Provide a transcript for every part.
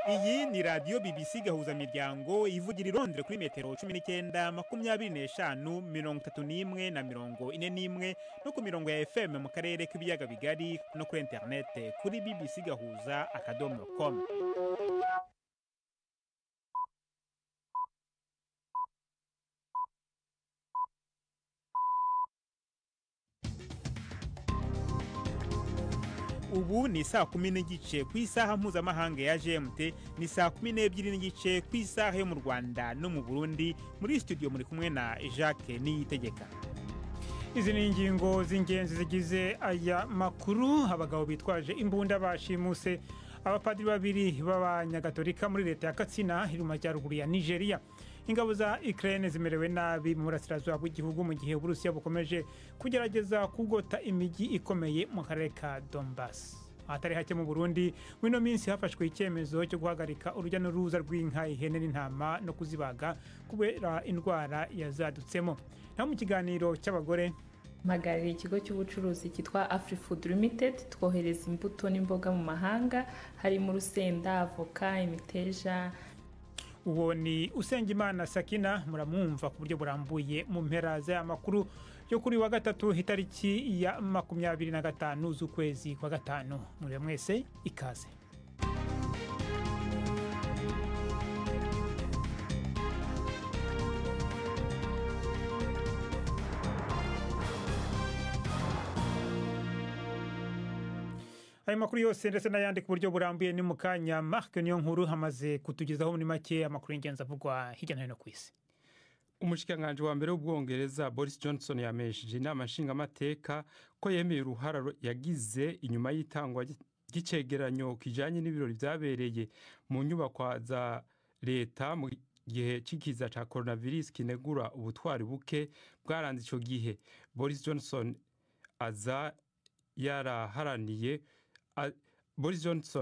Iyi ni radio BBC gahuza miryango ivugira irondere kuri metero 19 25 31 na 41 no ku mirongo ya FM mu karere k'ibiyaga bigari no kuri internet kuri bbcgahuza.com. Ubu ni saa 10 n'igice ku isaha mpuzamahanga ya GMT, ni saa 12 n'igice ku isaha yo mu Rwanda no mu Burundi. Muri studio muri kumwe na Jacques Niyitegeka. Izi ni ingingo z'ingenzi zigize aya makuru. Abagabo bitwaje imbunda bashimuse abapadiri babiri b'abanyagatolika muri leta ya Katsina iri mu majyaruguru ya Nigeria. Ingabo za Ukraine zimerewe nabi mu burasirazuba bw'igihugu mu gihe Uburusiya bukomeje kugerageza kugota imijyi ikomeye mu karere ka Donbass. Atari hake mu Burundi mwino minsi hafashwe icyemezo cyo guhagarika urujya n'uruza rw'inka, ihene n'intama no kuzibaga kubera indwara yazadutsemo. Naho mu kiganiro cy'abagore mpagarariye ikigo cy'ubucuruzi cyitwa AfriFood Limited, twohereza imbuto n'imboga mu mahanga harimo urusenda, avoka, imiteja. Uwo ni Usengimana Sakina, muramwumva ku buryo burambuye mu mpera z'amakuru yo kuri wa gatatu itariki ya 25 z'ukwezi kwa gatanu. Muri mwese ikaze. Aya makuru yose ndetse n'ayandi ku buryo burambuye ni mu kanya. Mark niyo nkuru hamaze kutugezaho muri make amakuru y'ingenzi avugwa hirya no hino ku isi. Umushikanganje wa mbere w'ubwongereza Boris Johnson yamesheje inama nshingamateka ko yemeye uruhara yagize inyuma y'itangwa ry'icegeranyo kijanye n'ibirori vyabereye mu nyubako za leta mu gihe c'ikiza ca coronavirus kinegura ubutwari buke bwaranze ico gihe. Boris Johnson aza yaraharaniye Boris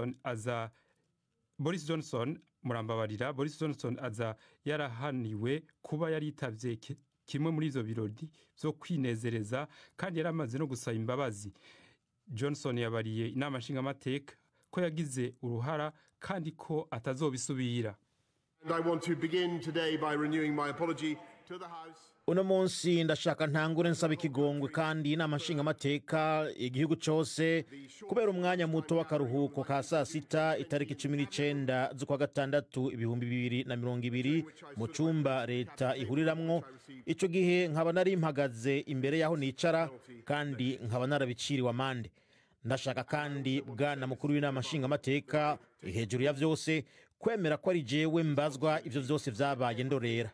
Johnson aza yarahaniwe kuba yaritavye kimwe muri izo birori byo kwinezereza kandi yaramaze no gusaba imbabazi. Johnson yabariye inama nshingamateka ko yagize uruhara kandi ko atazobisubira. And I want to begin today by renewing my apology to the House. Uno munsi ndashaka ntangure nsaba ikigongwe kandi inama nshingamateka igihugu cyose kubera umwanya muto w'akaruhuko ka saa sita itariki 19 z'ukwa gatandatu 2020 mu cyumba leta ihuriramwo. Ico gihe nkaba nari mpagaze imbere yaho nicara kandi nkaba narabiciriwe amande. Ndashaka kandi bwana mukuru w'inama nshingamateka hejuru ya vyose kwemera ko ari jewe mbazwa ivyo vyose vyabaye ndorera.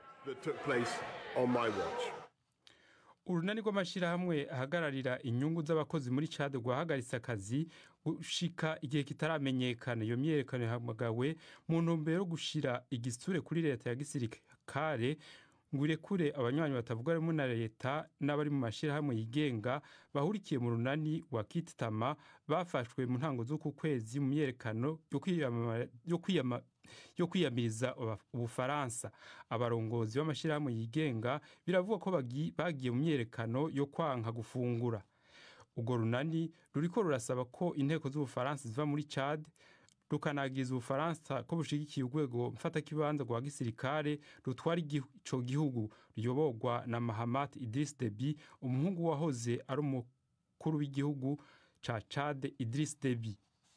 Urunani rw'amashirahamwe ahagararira inyungu z'abakozi muri Chad rwahagaritse akazi gushika igihe kitaramenyekana. Iyo myerekano yahamagawe mu ntumbero yo gushira igisture kuri leta ya gisirikare ngure kure abanywanyi batavuga rumwe na leta n'abari mu mashirahamwe yigenga bahurikiye mu runani wa Kitama bafashwe mu ntango z'uku kwezi mu myerekano yo kwiyamiriza Ubufaransa. Abarongozi b'amashirahamwe yigenga biravuga ko bagiye mu myerekano yo kwanka gufungura. Ugo runani ruriko rurasaba ko inteko z'Ubufaransa ziva muri Chad rukanagiza Ubufaransa ko bushigikiye urwego mfata kibanza rwa gisirikare rutwara ico gihugu ruyoborwa na Mahamat Idriss Deby, umuhungu wahoze ari umukuru w'igihugu ca Chad Idriss Deby.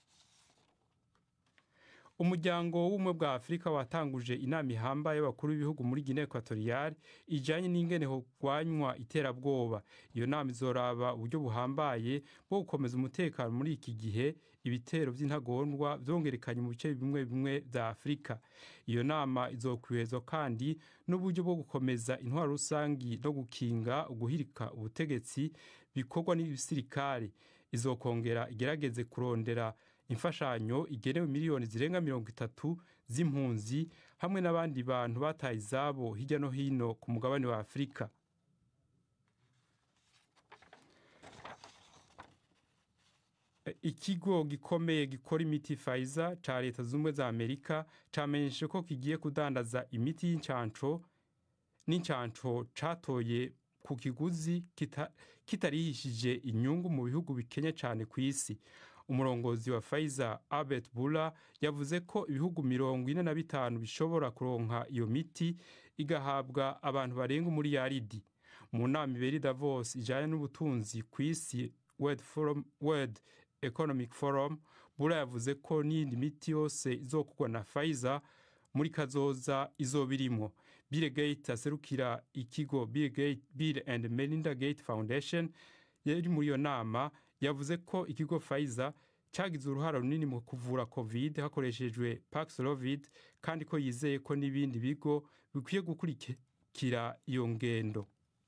Umuryango w'ubumwe bwa Afrika watanguje inama ihambaye y'abakuru b'ibihugu muri Guinea Equatoriale ijanye n'ingene hogwanywa iterabwoba. Iyo nama izoraba uburyo buhambaye bwo gukomeza umutekano muri iki gihe ibitero by'intagondwa byongerekanye mu bice bimwe bimwe bya Afrika. Iyo nama izokwihezwa kandi n'uburyo bwo gukomeza intwaro rusangi no gukinga uguhirika ubutegetsi bikorwa n'ibisirikare. Izokongera igerageze kurondera imfashanyo igenewe miliyoni zirenga 30 z'impunzi hamwe n'abandi bantu bataye izabo hirya no hino ku mugabane wa Afrika. Ikigo gikomeye gikora imiti Pfizer ca leta z'ubumwe za Amerika camenyeshe ko kigiye kudandaza imiti y'incanco catoye ku kiguzi kitarihishije inyungu mu bihugu bikenye cyane ku isi. umurongozi wa Pfizer Albert Bourla yavuze ko ibihugu 45 bishobora kuronka iyo miti igahabwa abantu barenga umuriyaridi. Mu nama iberi Davos ijanye n'ubutunzi kw'isi World Economic Forum, Bourla yavuze ko n'indi miti yose izokugwa na Pfizer muri kazoza izobirimwo. Bill Gates aserukira ikigo Bill and Melinda Gates Foundation yari muri iyo nama yavuze ko ikigo Pfizer cyagize uruhara runini mu kuvura COVID hakoreshejwe Paxlovid kandi ko yizeye ko n'ibindi bigo bikwiye gukurikira iyo ngendo.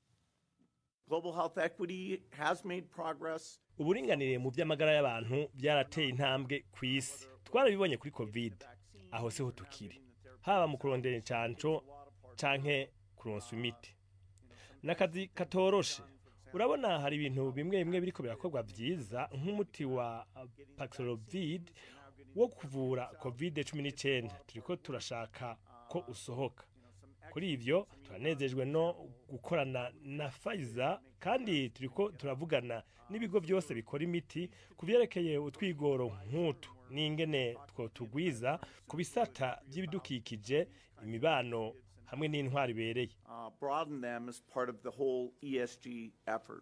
Global health equity has made progress. Uburinganire mu by'amagara y'abantu byarateye intambwe ku isi. Twarabibonye kuri COVID, aho seho tukiri. Haba mu kurondera incanco canke kuronsa imiti. Nakazi katoroshe. Urabona hari ibintu bimwe biriko birakorwa byiza nk'umuti wa Paxlovid wo kuvura COVID-19 turiko turashaka ko usohoka. Kuri ivyo turanezejwe no gukorana na Pfizer kandi turiko turavugana n'ibigo byose bikora imiti kuvyerekeye utwigoro nk'utu n'ingene twotugwiza ku bisata by'ibidukikije imibano hamwe n'intwari bereye. Broaden them as part of the whole ESG effort.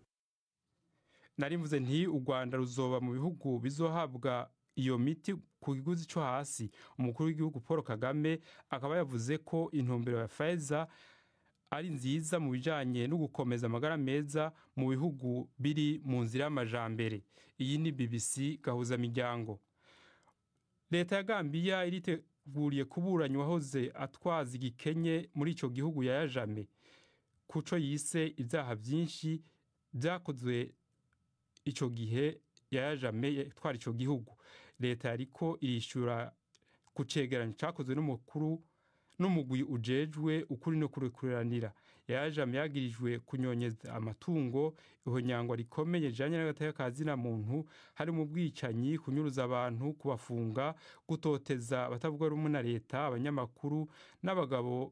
Narimvuze nti u Rwanda ruzoba mu bihugu bizohabwa iyo miti ku kiguzi cyo hasi. Umukuru w'igihugu Paul Kagame akaba yavuze ko intumbero ya Pfizer ari nziza mu bijanye no gukomeza amagara meza mu bihugu biri mu nzira y'amajambere. Iyi ni BBC gahuza miryango. Leta ya Gambia iriteguriye kuburanya wahoze atwaza igikenye muri ico gihugu yayajame kuco yise ibyaha byinshi byakozwe ico gihe yayajame twari ico gihugu. Leta yariko irishura kucegeranya cakozwe n'umukuru n'umugwi ujejwe ukuri no kurekuranira. Yayajame yagirijwe kunyonyeza amatungo, ihonyangwa rikomeye janye n'agateka kazina muntu, hari mu bwicanyi, kunyuruza abantu, kubafunga, gutoteza abatavuga rumwe na leta, abanyamakuru n'abagabo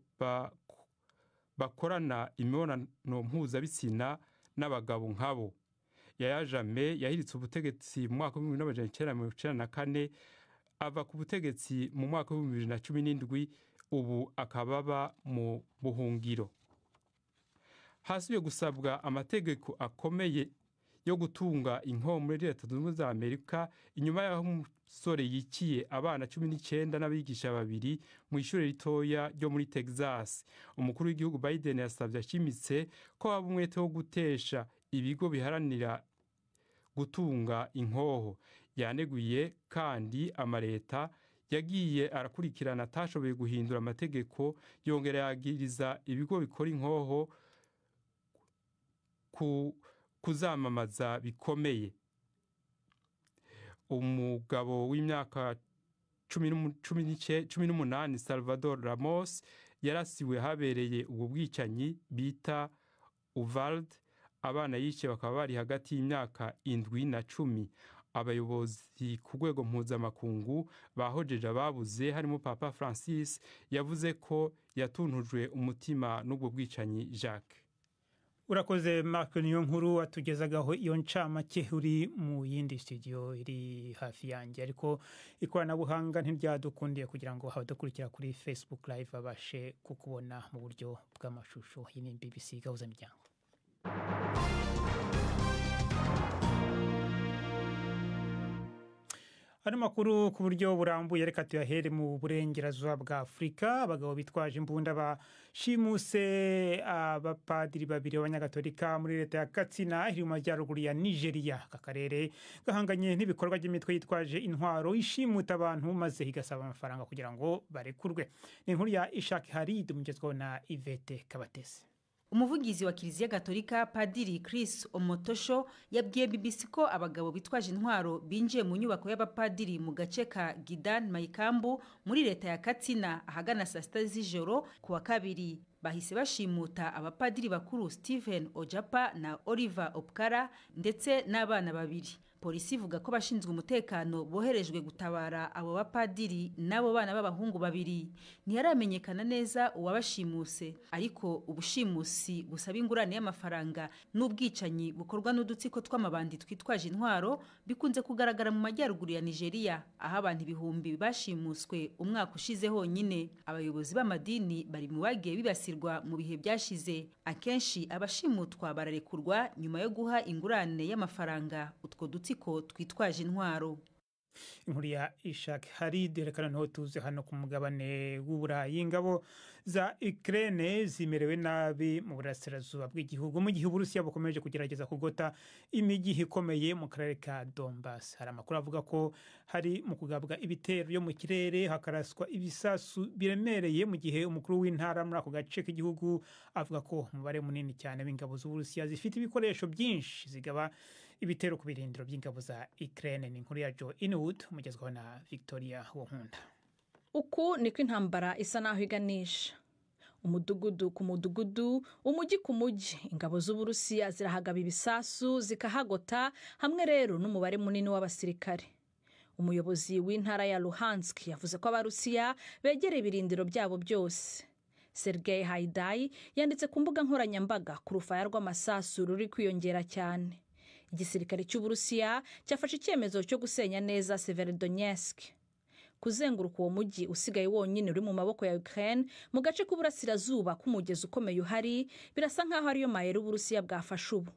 bakorana imibonano mpuzabitsina n'abagabo nkabo. Yayajame yahiritse ubutegetsi mu mwaka wa 1994 ava ku butegetsi mu mwaka wa 2017, ubu akababa mu buhungiro. Hasubiye gusabwa amategeko akomeye yo gutunga inkomo muri Leta Zunze Ubumwe za Amerika inyuma y'aho umusore yikiye abana 19 n'abigisha babiri mu ishure ritoya ryo muri Texas. Umukuru w'igihugu Biden yasabye ashimitse ko haba umwete wo gutesha ibigo biharanira gutunga inkoho. Yaneguye kandi amareta yagiye arakurikirana atashoboye guhindura amategeko, yongera yagiriza ibigo bikora inkoho kuzamamaza bikomeye. Umugabo w'imyaka 18 Salvador Ramos yarasiwe habereye ubwo bwicanyi bita Uvalde. Abana yishe bakaba bari hagati y'imyaka 7 na 10. Abayobozi ku rwego mpuzamakungu bahojeje ababuze harimo Papa Francis yavuze ko yatuntujwe umutima n'ubwo bwicanyi. Jacques urakoze Mark niyo nkuru atugezagaho iyo ncamake uri mu yindi studio iri hafi yanjye, ariko ikoranabuhanga ntiryadukundiye kugira ngo abadukurikira kuri Facebook live babashe kukubona mu buryo bw'amashusho. Iyi ni BBC gahuza miryango. Hari makuru ku buryo burambuye reka tuyahere mu burengerazuba bwa Afrika. Abagabo bitwaje imbunda bashimuse abapadiri babiri b'abanyagatolika muri leta ya Katsina iri mu majyaruguru ya Nigeria. Aka karere gahanganye n'ibikorwa by'imitwe yitwaje intwaro ishimuta abantu maze igasaba amafaranga kugira ngo barekurwe. Ni inkuru ya Ishak Harid umugezweho na Ivete Kabatesi. Umuvugizi wa Kiliziya Gatolika Padiri Chris Omotosho yabwiye BBC ko abagabo bitwaje intwaro binjiye mu nyubako y'abapadiri mu gace ka Gidan Maikambu muri leta ya Katsina ahagana saa 6 z'ijoro kuwa kabiri. Bahise bashimuta abapadiri bakuru Stephen Ojapa na Oliver Opkara ndetse n'abana babiri. polisi ivuga ko abashinzwe umutekano boherejwe gutabara abo bapadiri n'abo bana b'abahungu babiri. Ntiharamenyekana neza uwabashimuse, ariko ubushimusi busaba ingurane y'amafaranga n'ubwicanyi bukorwa n'udutsiko tw'amabandi twitwaje intwaro bikunze kugaragara mu majyaruguru ya Nigeria, aho abantu ibihumbi bashimuswe umwaka ushize honyine. Abayobozi b'amadini bari mu bagiye bibasirwa mu bihe byashize. Akenshi abashimutwa bararekurwa nyuma yo guha ingurane y'amafaranga utwo dutsiko twitwaje intwaro. Inkuru ya Ishak Harid yerekana no tuze hano ku mugabane w'Uburayi. Ingabo za Ukraine zimerewe nabi mu burasirazuba bw'igihugu mu gihe Uburusiya bukomeje kugerageza kugota imijyi ikomeye mu karere ka Donbass. Hari amakuru avuga ko hari mu kugabwa ibitero yo mu kirere hakaraswa ibisasu biremereye, mu gihe umukuru w'intara muri ako gace k'igihugu avuga ko umubare munini cyane w'ingabo z'Uburusiya zifite ibikoresho byinshi zigaba ibitero ku birindiro by'ingabo za Ukraine. Ni inkuru ya Joe Inwood umugezwaho na Victoria Wonkunda. Uku niko intambara isa naho iganisha. Umudugudu ku mudugudu, umujyi ku mujyi, ingabo z'Uburusiya zirahagaba ibisasu zikahagota, hamwe rero n'umubare munini w'abasirikare. Umuyobozi w'intara ya Luhansk yavuze ko Abarusiya begera ibirindiro byabo byose. Sergei Haidai yanditse ku mbuga nkoranyambaga ku rufaya rw'amasasu ruri kwiyongera cyane. Igisirikare cy'Uburusiya cyafashe icyemezo cyo gusenya neza Severodonetsk. Kuzenguruka uwo mujyi usigaye wonyine uri mu maboko ya Ukraine mu gace k'uburasirazuba k'umugezi ukomeye uhari, birasa nk'aho ariyo mayeri Uburusiya bwafashe ubu.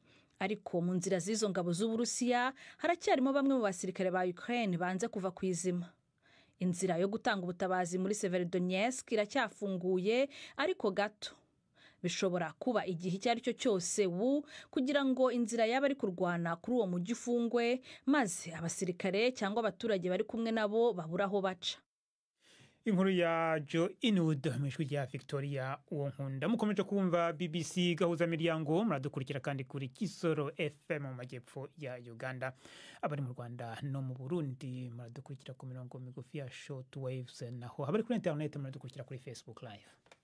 Ariko mu nzira z'izo ngabo z'Uburusiya haracyarimo bamwe mu basirikare ba Ukraine banze kuva ku izima. Inzira yo gutanga ubutabazi muri Severodonetsk iracyafunguye ariko gato. Bishobora kuba igihe icyo ari cyo cyose kugira ngo inzira yaba ari kurwana kuri uwo mujyi ufungwe, maze abasirikare cyangwa abaturage bari kumwe nabo babura aho baca. Inkuru ya Joe Inwood mu ijwi rya Victoria Wonkunda. Mukomeje kumva BBC gahuza miryango, muradukurikira kandi kuri Kisoro FM mu majyepfo ya Uganda. Abari mu Rwanda no mu Burundi muradukurikira ku mirongo migufi ya short waves, naho abari kuri internet muradukurikira kuri Facebook live.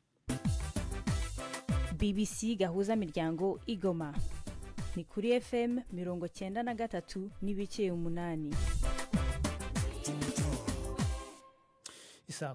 BBC gahuza miryango Igoma ni kuri FM 93 n'ibice 8. Isa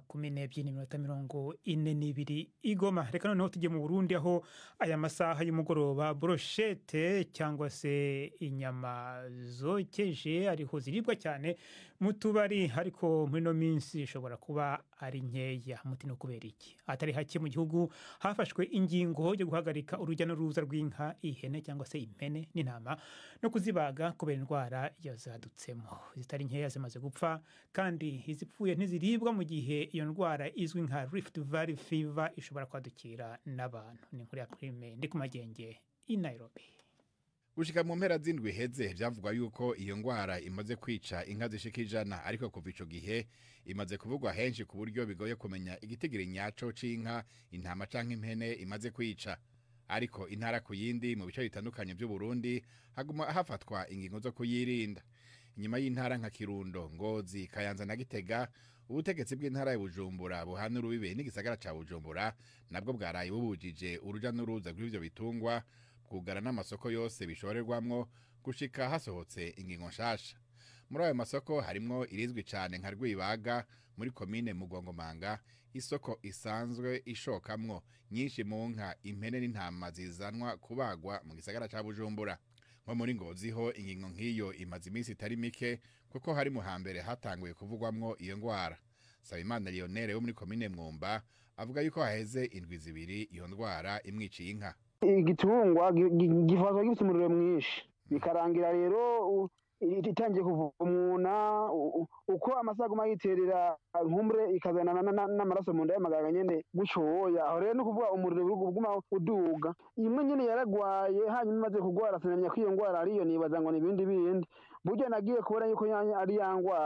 12:42 Igoma. Reka noneho tujye mu Burundi, aho aya masaha y'umugoroba brochette cyangwa se inyama zokeje ariho ziribwa cyane mu tubari, ariko muri no minsi ishobora kuba ari nkeya. Muti no kubera iki? Atari hake mu gihugu hafashwe ingingo yo guhagarika urujya n'uruza rw'inka, ihene cyangwa se impene n'intama no kuzibaga kubera indwara yazadutsemo. Zitari nkeya zimaze gupfa, kandi izipfuye ntiziribwa mu gihe iyo ndwara izwi nka Rift Valley fever ishobora kwadukira n'abantu. Ni inkuru ya Prime ndi ku Magenge i Nairobi. Gushika mu mpera z'indwi heze byavugwa yuko iyo ndwara imaze kwica inka zishika 100, ariko kuva ico gihe imaze kuvugwa henshi ku buryo bigoye kumenya igitigiri nyaco c'inka, intama canke impene imaze kwica. Ariko intara ku yindi mu bice bitandukanye by'u Burundi haguma hafatwa ingingo zo kuyirinda. Inyuma y'intara nka Kirundo, Ngozi, Kayanza na Gitega, ubutegetsi bw'intara ya Bujumbura buhana urubibe n'igisagara ca Bujumbura nabwo bwaraye bubujije uruja n'uruza rw'ivyo bitungwa, kugara n'amasoko yose bishorerwamwo gushika hasohotse ingingo nshasha. Muri ayo masoko harimwo irizwi cyane nka Rwibaga muri komine Mugongomanga, isoko isanzwe ishokamwo nyinshi mu nka, impene n'intama zizanwa kubagwa mu gisagara ca Bujumbura. Nko muri Ngozi ho ingingo nk'iyo imaze iminsi itari mike, kuko hari mu hambere hatanguye kuvugwamwo iyo ndwara. Sabimana Lionel wo muri komine Mwumba avuga yuko haheze indwi zibiri iyo ndwara imwiciye inka. Igitungwa gifatwa gifite umuriro mwinshi, bikarangira rero itangiye kuvumuna, uko amasaha yiterera nkumbre ikazana n'amaraso mu nda y'amaganga nyene gucoya. Aho rero no kuvuga umuriro uguma uduga. Imwe nyene yaragwaye, hanyuma imaze kugwara sinamenya ko iyo ndwara ariyo, nibaza ngo nibindi buryo nagiye kubona yuko ari ya ndwara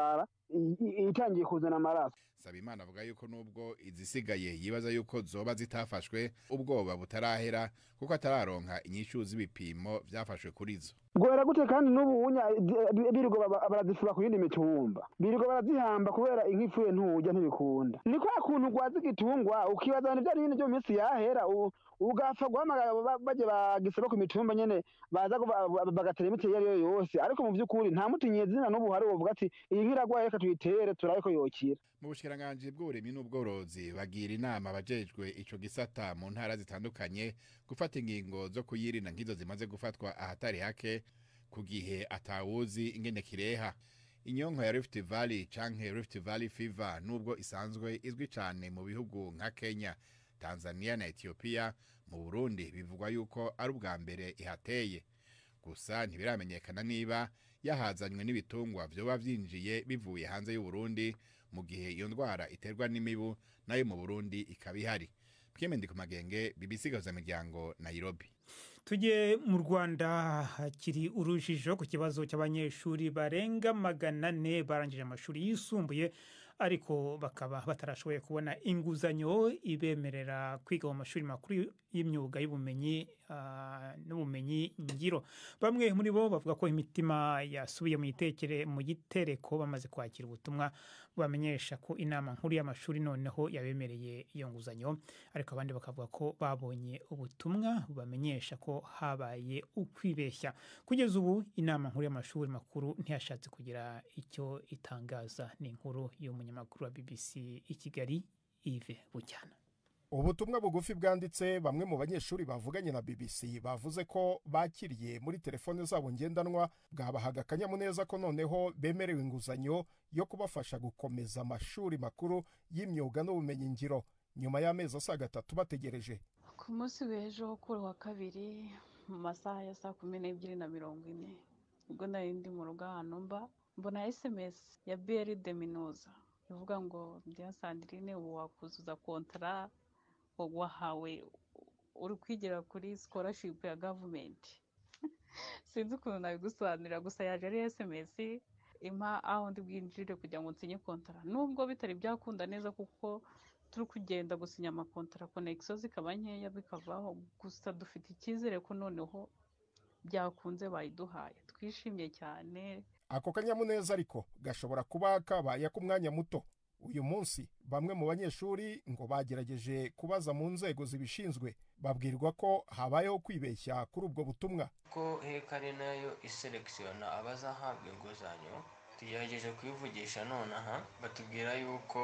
itangiye kuzana amaraso. Sabimana avuga yuko nubwo izisigaye yibaza yuko zoba zitafashwe ubwoba butarahera kuko atararonka inyishu z'ibipimo byafashwe kuri zo. Gwera gute kandi n'ubunya birugo barazifura ku yindi mitumba. Birugo barazihamba kubera inkifuye ntujya ntibikunda. Ni kwa kuntu gwazi gitungwa ukibaza n'ibyo ari byo minsi yahera ugapfa guhamagara baje bagisaba ku mitumba nyene baza bagatera imiti yari yose ariko mu by'ukuri nta muti nyezina n'ubu hari uvuga ati iyi nkiragwaye reka tuyitere turayiko yokira. Mu bushikiranganje bw'uburimyi n'ubworozi bagira inama abajejwe ico gisata mu ntara zitandukanye gufata ingingo zo kuyirinda nk'izo zimaze gufatwa ahatari hake ku gihe atawuzi ingene kireha. Inyonko ya Rift Valley canke Rift Valley fever nubwo isanzwe izwi cane mu bihugu nka Kenya, Tanzania na Ethiopia, mu Burundi bivugwa yuko ari ubwa mbere ihateye. Gusa ntibiramenyekana niba yahazanywe n'ibitungwa vyoba vyinjiye bivuye hanze y'u Burundi mu gihe iyo ndwara iterwa n'imibu nayo mu Burundi ikaba ihari. Pyemendi ku magenge BBC Gahuzamiryango Nairobi. Tujye mu Rwanda hakiri urujijo ku kibazo cy'abanyeshuri barenga 400 barangije amashuri yisumbuye ariko bakaba batarashoboye kubona inguzanyo ibemerera kwiga mu mashuri makuru y'imyuga y'ubumenyi n'ubumenyi ngiro. Bamwe muri bo bavuga ko imitima yasubiye mu gitereko bamaze kwakira ubutumwa bamenyesha ko inama nkuru y'amashuri noneho yabemereye iyo nguzanyo, ariko abandi bakavuga ko babonye ubutumwa bamenyesha ko habaye ukwibeshya. Kugeza ubu inama nkuru y'amashuri makuru ntiyashatse kugira icyo itangaza. Ni inkuru y'umunyamakuru wa BBC i Kigali Yves Bucyana. Ubutumwa bugufi bwanditse bamwe mu banyeshuri bavuganye na BBC bavuze ko bakiriye muri telefone zabo ngendanwa bwabahaga akanyamuneza ko noneho bemerewe inguzanyo yo kubafasha gukomeza amashuri makuru y'imyuga n'ubumenyi ngiro nyuma y'amezi asaga 3 bategereje. Ku munsi w'ejo kuri wa kabiri mu masaha ya 12:40 ubwo nari ndi mu rugo ahantu mbona SMS ya BRD Minuza ivuga ngo Ndiya Sandrine wakuzuza kontra wahawe uri kwigira kuri scholarship ya government. Sinzi ukuntu nabigusobanurira gusa yaje ari SMS impa aho ndi bwinjire kugira ngo nsinye kontra, nubwo bitari byakunda neza kuko turi kugenda gusinya amakontra connexion zikaba nkeya bikavaho, gusa dufite icyizere ko noneho byakunze bayiduhaye. Twishimye cyane. Ako kanyamuneza ariko gashobora kuba kabaye ku mwanya muto. Uyu munsi bamwe mu banyeshuri ngo bagerageje kubaza mu nzego zibishinzwe babwirwa ko habayeho kwibeshya kuri ubwo butumwa. Ko hekare nayo iselektiona abazahabwa inguzanyo tugerageje kwivugisha nonaha batubwira yuko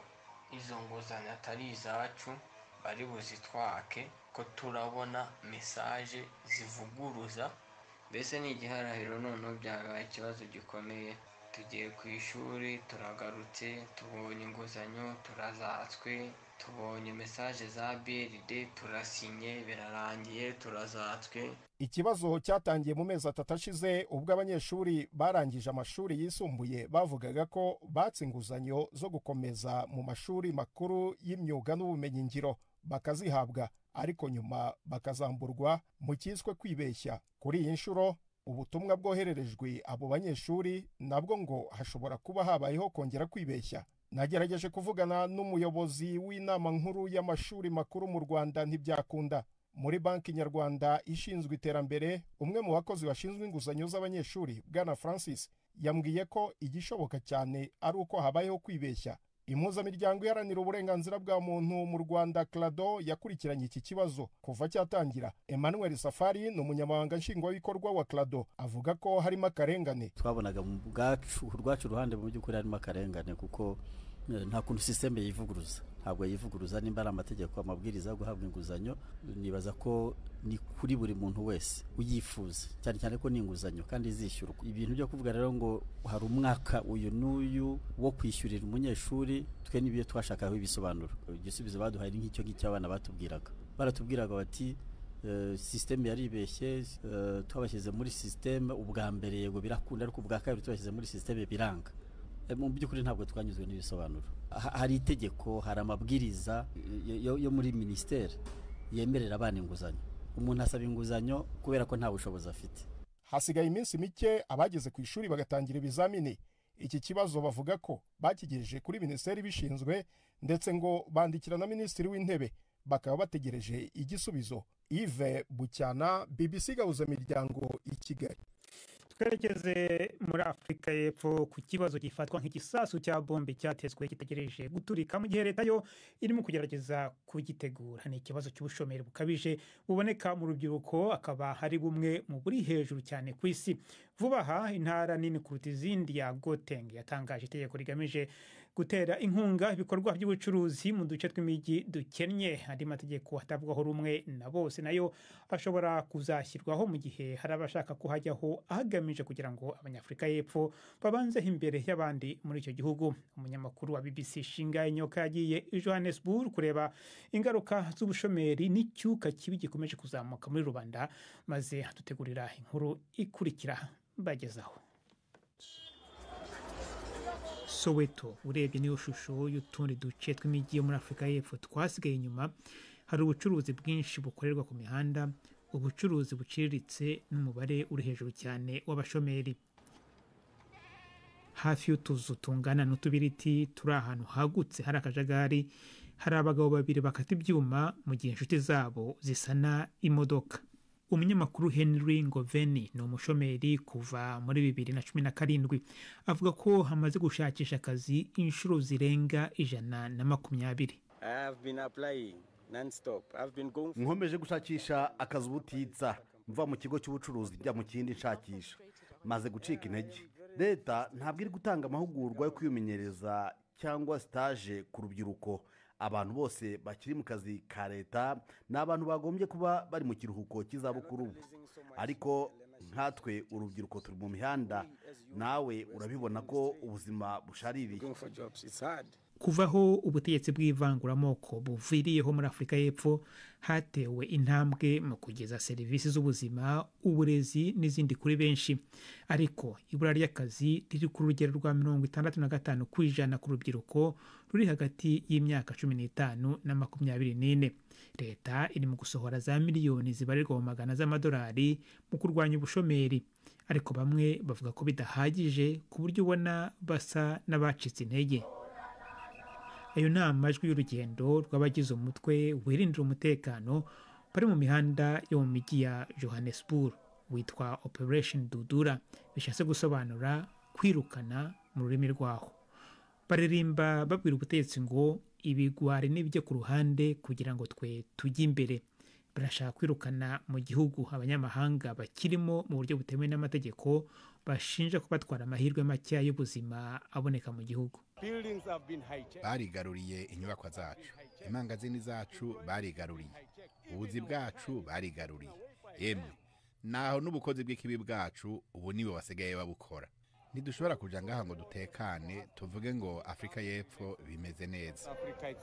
izo nguzanyo atari izacu bari buzitwake, ko turabona message zivuguruza. Mbese ni igiharahiro noneho byabaye ikibazo gikomeye. Tugiye ku ishuri turagarutse tubonye inguzanyo turazatswe, tubonye message za BRD turasinye birarangiye turazatswe. Ikibazo cyatangiye mu mezi 3 ashize ubwo abanyeshuri barangije amashuri yisumbuye bavugaga ko batse inguzanyo zo gukomeza mu mashuri makuru y'imyuga n'ubumenyi ngiro bakazihabwa ariko nyuma bakazamburwa mu cyiswe kwibeshya. Kuri iyi nshuro ubutumwa bwohererejwe abo banyeshuri nabwo ngo hashobora kuba habayeho kongera kwibeshya. Nagerageje kuvugana n'umuyobozi w'inama nkuru y'amashuri makuru mu Rwanda ntibyakunda. Muri banki nyarwanda ishinzwe iterambere umwe mu bakozi bashinzwe inguzanyo z'abanyeshuri Bwana Francis yambwiye ko igishoboka cyane ari uko habayeho kwibeshya. Impuzamiryango iharanira uburenganzira bwa muntu mu Rwanda Clado yakurikiranye iki kibazo kuva cyatangira. Emmanuel Safari ni umunyamabanga nshingwabikorwa wa Clado avuga ko harimo akarengane. Twabonaga mu rwacu ruhande mu by'ukuri harimo akarengane kuko nta kuntu systeme yivuguruza, ntabwo yivuguruza nimba ari amategeko amabwiriza yo guhabwa inguzanyo. Nibaza ko ni kuri buri muntu wese uyifuza, cyane cyane ko ni inguzanyo kandi izishyurwa. Ibintu byo kuvuga rero ngo hari umwaka uyu n'uyu wo kwishyurira umunyeshuri, twe nibiye twashakaho ibisobanuro. Igisubizo baduhaye nk'icyo cy'abana baratubwiraga bati systeme yaribeshye, twabashyize muri systeme ubwa mbere yego birakunda ariko ubwa kabiri twashyize muri systeme biranga. Mu by'ukuri ntabwo twanyuzwe n'ibisobanuro. Hari itegeko, hari amabwiriza yo muri ministeri yemerera abana inguzanyo. Umuntu asaba inguzanyo kubera ko nta bushobozi afite. Hasigaye iminsi mike abageze ku ishuri bagatangira ibizamini. iki kibazo bavuga ko bakigejeje kuri minisiteri bishinzwe ndetse ngo bandikira na minisitiri w'intebe bakaba bategereje igisubizo. Yves Bucyana, BBC Gahuzamiryango i Kigali. twerekeze muri Afurika y'Epfo ku kibazo gifatwa nk'igisasu cya bombe cyatezwe kitegereje guturika mu gihe leta yo irimo kugerageza kugitegura. Ni ikibazo cy'ubushomeri bukabije buboneka mu rubyiruko, akaba hari bumwe mu buri hejuru cyane ku isi. Vuba aha intara nini kuruta izindi ya Gauteng yatangaje itegeko rigamije gutera inkunga ibikorwa by'ubucuruzi mu duce tw'imijyi dukennye. Andi mategeko atavugaho rumwe na bose nayo ashobora kuzashyirwaho mu gihe hari abashaka kuhajyaho ahagamije kugira ngo Abanyafurika y'Epfo babanzeho imbere y'abandi muri icyo gihugu. Umunyamakuru wa BBC Ngaya yagiye i Johannesburg kureba ingaruka z'ubushomeri n'icyuka kibi gikomeje kuzamuka muri rubanda, maze adutegurira inkuru ikurikira bagezaho. Soweto urebye niyo shusho y'utundi duce tw'imijyi yo muri Afurika y'Epfo twasigaye inyuma. Hari ubucuruzi bwinshi bukorerwa ku mihanda, ubucuruzi buciriritse n'umubare uri hejuru cyane w'abashomeri. Hafi y'utuzu tungana n'utubiriti turi ahantu hagutse hari akajagari, hari abagabo babiri bakata ibyuma mu gihe inshuti zabo zisana imodoka. Umunyamakuru Henry Ngoveni ni umushomeri kuva muri 2017. Avuga ko hamaze gushakisha akazi inshuro zirenga 120. Nkomeje gushakisha akazi ubutitsa, mva mu kigo cy'ubucuruzi njya mu kindi nshakisha, maze gucika intege. Leta ntabwo iri gutanga amahugurwa yo kwimenyereza cyangwa stage ku rubyiruko. Abantu bose bakiri mu kazi ka leta ni abantu bagombye kuba bari mu kiruhuko cy'izabukuru, ariko nkatwe urubyiruko turi mu mihanda. Nawe urabibona ko ubuzima bushaririye. Kuvaho ubutegetsi bw'ivanguramoko buviriyeho muri Afurika y'Epfo, hatewe intambwe mu kugeza serivisi z'ubuzima, uburezi n'izindi kuri benshi, ariko ibura ry'akazi riri ku rugero rwa 65% ku rubyiruko ruri hagati y'imyaka 15 na 24. Leta iri mu gusohora za miliyoni zibarirwa mu magana z'amadolari mu kurwanya ubushomeri, ariko bamwe bavuga ko bidahagije ku buryo ubona basa n'abacitse intege. Ayo ni amajwi y'urugendo rw'abagize umutwe wirindira umutekano bari mu mihanda yo mu mijyi ya Johannesburg, witwa Operation Dudura, bishatse gusobanura kwirukana mu rurimi rwaho. Baririmba babwira ubutegetsi ngo ibigwari n'ibyo ku ruhande kugira ngo twe tujye imbere. Barashaka kwirukana mu gihugu abanyamahanga bakirimo mu buryo butemewe n'amategeko, bashinja kubatwara amahirwe make y'ubuzima aboneka mu gihugu. Barigaruriye inyubako zacu, imangazini zacu barigaruriye, ubuzi bwacu barigaruriye. Yemwe naho n'ubukozi bw'ikibi bwacu ubu nibo basigaye babukora. Ntidushobora kuja ngaha ngo dutekane tuvuge ngo Afurika y'Epfo bimeze neza.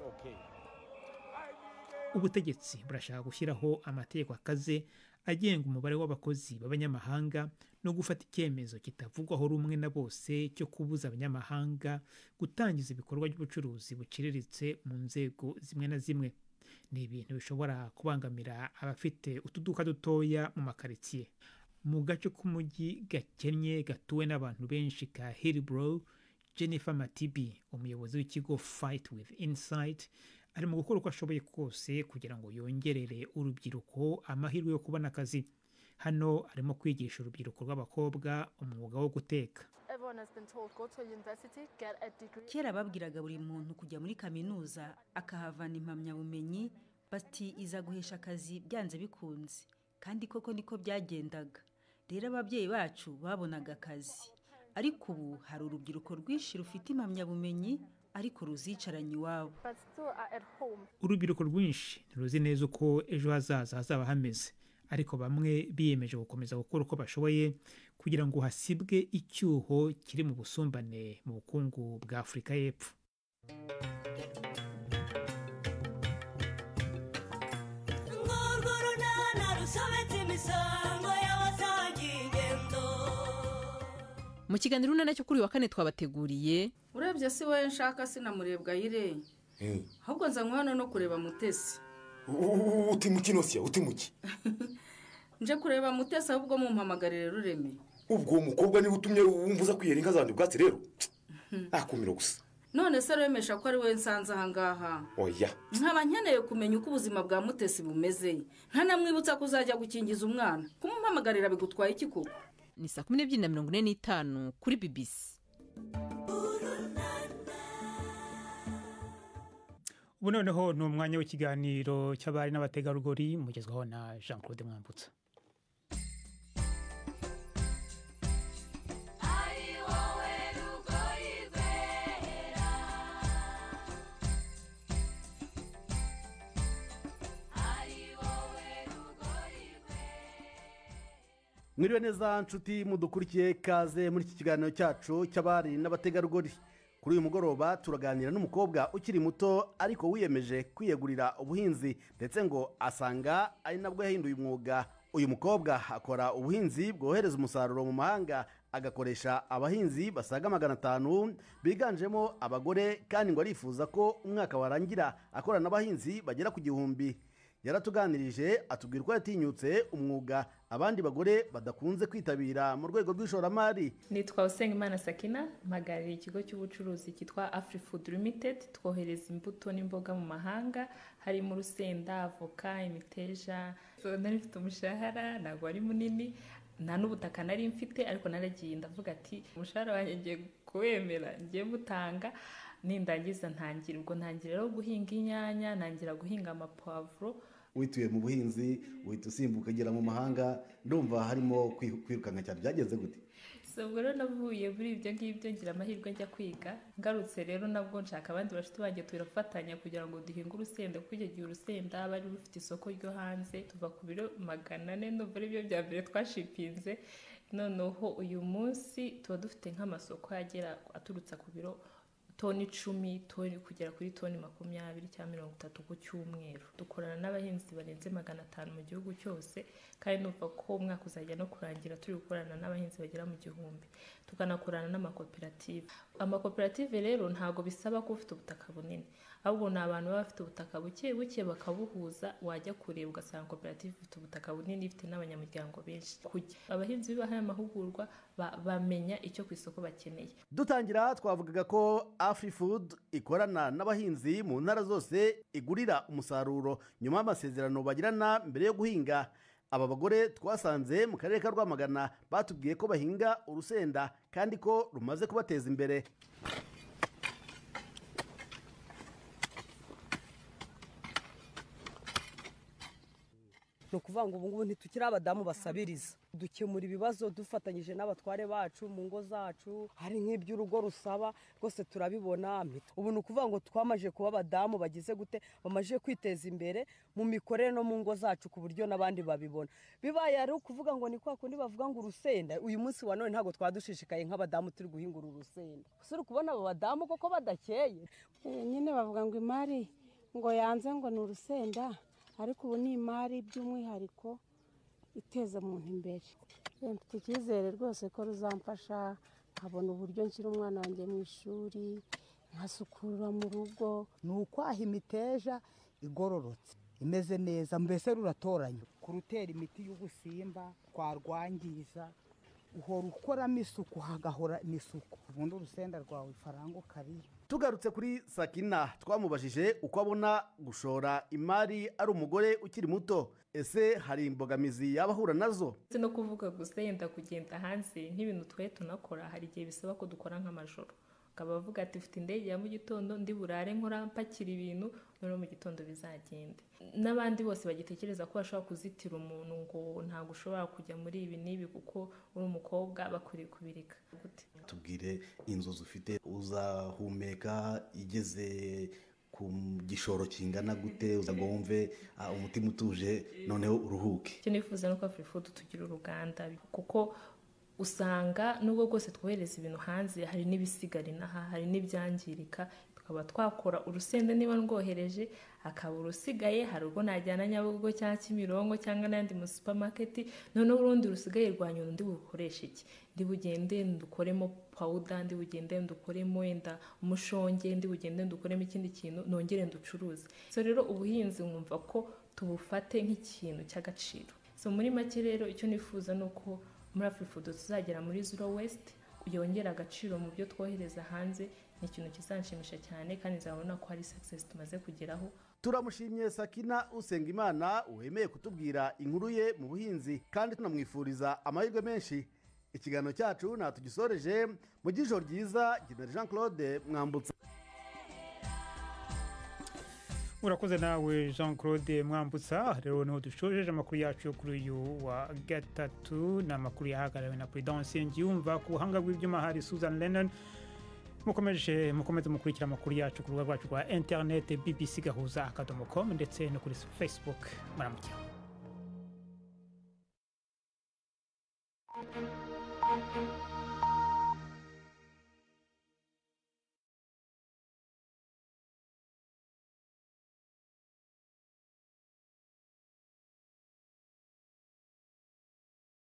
Ubutegetsi burashaka gushyiraho amategeko akaze agenga umubare w'abakozi b'abanyamahanga no gufata icyemezo kitavugwaho rumwe na bose cyo kubuza abanyamahanga gutangiza ibikorwa by'ubucuruzi buciriritse mu nzego zimwe na zimwe. Ni ibintu bishobora kubangamira abafite utuduka dutoya mu makaritsiye. Mu gace k'umujyi gakennye gatuwe n'abantu benshi ka Hillbrow, Jennifer Matibi, umuyobozi w'ikigo Fight with Insight, ari mu gukora uko ashoboye kose kugira ngo yongerere urubyiruko amahirwe yo kubona akazi. Hano arimo kwigisha urubyiruko rw'abakobwa umwuga wo guteka. Kera babwiraga buri muntu kujya muri kaminuza akahavana impamyabumenyi, bati iza guhesha akazi byanze bikunze, kandi koko niko byagendaga. Rero ababyeyi bacu babonaga akazi, ariko ubu hari urubyiruko rwinshi rufite impamyabumenyi ariko ruzicaranye iwabo. Urubyiruko rwinshi ntiruzi neza uko ejo hazaza hazaba hameze, ariko bamwe biyemeje gukomeza gukora uko bashoboye kugira ngo hasibwe icyuho kiri mu busumbane mu bukungu bwa Afurika y'Epfo. Mu kiganiro cyo kuri wa kane twabateguriye, urebye si wowe nshaka sinamurebwa yire, ahubwo nza hano no kureba Mutesi. Uti mukino siya, uti muki? Nje kureba Mutesi ahubwo mumpamagarire Rureme. ubwo uwo mukobwa niba utumye wumvuza kwihera inka zandi ubwatsi rero nakumira gusa. none se remesha ko ari we nsanze ahangaha. Oya, nkaba nkeneye kumenya uko ubuzima bwa Mutesi bumeze, ntanamwibutsa ko uzajya gukingiza umwana, kumumpamagarira bigutwaye iki koko? Ni 12:45 kuri BBC. ubu noneho ni umwanya w'ikiganiro cy'abari n'abategarugori mugezwaho na Jean Claude Mwambutsa. Mwiriwe neza nshuti mudukurikiye, kaze muri iki kiganiro cyacu cy'abari n'abategarugori. Kuri uyu mugoroba turaganira n'umukobwa ukiri muto ariko wiyemeje kwiyegurira ubuhinzi ndetse ngo asanga ari nabwo yahinduye umwuga. Uyu mukobwa akora ubuhinzi bwohereza umusaruro mu mahanga, agakoresha abahinzi basaga 500 biganjemo abagore, kandi ngo arifuza ko umwaka warangira akorana n'abahinzi bagera ku 1000. Yaratuganirije atubwira ko yatinyutse umwuga abandi bagore badakunze kwitabira mu rwego rw'ishoramari. Nitwa Usengimana Sakina, mpagarariye ikigo cy'ubucuruzi cyitwa AfriFood Limited. Twohereza imbuto n'imboga mu mahanga, harimo urusenda, avoka, imiteja. Nari mfite umushahara ntabwo ari munini, nta n'ubutaka nari mfite, ariko naragiye ndavuga ati umushahara wanjye ngiye kuwemera, ngiye mutanga nindangiza ntangira. Ubwo ntangira rero guhinga inyanya, ntangira guhinga amapavuro. Wituye mu buhinzi, uhita usimbuka ugera mu mahanga, ndumva harimo kwirukanka cyane. Byageze gute? Ubwo rero navuye muri ibyo ngibyo ngira amahirwe njya kwiga. Ngarutse rero nabwo nshaka abandi bashiti banjye turafatanya kugira ngo duhinge urusenda, kuko icyo gihe urusenda bari rufite isoko ryo hanze, tuva ku biro 400, n'ubwo ari byo bya mbere twashipinze. Noneho uyu munsi tuba dufite nk'amasoko yagera aturutse ku biro toni 10, toni kugera kuri toni 20 cyangwa 30 ku cyumweru. Dukorana n'abahinzi barenze 500 mu gihugu cyose, kandi numva ko umwaka uzajya no kurangira turi gukorana n'abahinzi bagera mu 1000. Tukanakorana n'amakoperative. Amakoperative rero ntago bisaba ko ufite ubutaka bunini, ahubwo ni abantu baba bafite ubutaka buke buke bakabuhuza, wajya kureba ugasanga koperative ifite ubutaka bunini, ifite n'abanyamuryango benshi. Abahinzi bibahaye amahugurwa bamenya icyo ku isoko bakeneye. Dutangira twavugaga ko AfriFood ikorana n'abahinzi mu ntara zose, igurira umusaruro nyuma y'amasezerano bagirana mbere yo guhinga. Aba bagore twasanze mu karere ka Rwamagana batubwiye ko bahinga urusenda kandi ko rumaze kubateza imbere. No kuvanga ubu ngubu ntitukiri abadamu basabiriza, dukemura ibibazo dufatanyije n'abatware bacu mu ngo zacu. Hari nk'iby'urugo rusaba rwose turabibona. Ubu ni ukuvuga ngo twamaje kuba abadamu bagize gute, bamaje kwiteza imbere mu mikorere no mu ngo zacu ku buryo n'abandi babibona. Bibaye ari ukuvuga ngo ni kwa kundi bavuga ngo urusenda, uyu munsi wa none ntago twadushishikaye nk'abadamu turi guhingura urusenda. Usuri kubona abo badamu koko badakeye. Nyine bavuga ngo imari ngo yanze ngo ni urusenda, ariko ubu ni imari by'umwihariko iteza umuntu imbere. Mfite icyizere rwose ko ruzamfasha, nkabona uburyo nshyira umwana wanjye mu ishuri, nkasukura mu rugo. Ni ukwaha imiteja igororotse imeze neza, mbese ruratoranya kurutera imiti y'ubusimba twarwangiza, uhora ukoramo isuku hagahora n'isuku, ubundi urusenda rwawe ifaranga ukariyo. Tugarutse kuri Sakina twamubajije uko abona gushora imari ari umugore ukiri muto. Ese hari imbogamizi yabahura nazo? No kuvuga gusa yenda kugenda hanze nk'ibintu twe tunakora, hari igihe bisaba ko dukora nk'amajoro. Akaba avuga ati ufite indege ya mu gitondo, ndi burare nkora mpakira ibintu, none mu gitondo bizagende. N'abandi bose bagitekereza ko bashobora kuzitira umuntu ngo ntabwo ushobora kujya muri ibi n'ibi kuko uri umukobwa, bakwiriye kubireka. Tubwire inzozi ufite uzahumeka igeze ku gishoro kingana gute, uzago wumve umutima utuje noneho uruhuke. Icyo nifuza nuko AfriFood tugira uruganda, kuko usanga nubwo rwose twohereza ibintu hanze hari n'ibisigara inaha, hari n'ibyangirika. Tukaba twakora urusenda niba rwohereje akaba urusigaye, hari ubwo najyana Nyabugogo cyangwa Kimironko cyangwa n'andi mu supermarket, noneho urundi rusigaye rwa Nyundo ndi bukoresha iki, ndi bugende ndukoremo powder, ndi bugende ndukoremo wenda umushonge, ndi bugende ndukoremo ikindi kintu nongere nducuruze. So rero ubuhinzi nkumva ko tubufate nk'ikintu cy'agaciro. So muri make rero icyo nifuza nuko muri Afrifood tuzagera muri Zero Waste yongera agaciro mu byo twohereza hanze ni ikintu kizanshimisha cyane kandi nzabona ko hari success tumaze kugeraho. Turamushimye Sakina Usengimana wemeye kutubwira inkuru ye mu buhinzi kandi tunamwifuriza amahirwe menshi. Ikiganiro cyacu natugisoreje mu gijoro ryiza General Jean Claude Mwambutsa. Urakoze nawe Jean Claude Mwambutsa. Rero niho dushojeje amakuru yacu kuri uyu wa gatatu n'amakuru yahagarariwe na Prudence Ngiyumva ku buhanga bw'ibyuma hari Susan Lennon. Mukomeze mukurikira amakuru yacu ku rubuga rwacu rwa internet bbc.gahuza.com ndetse no kuri Facebook. Muramukira.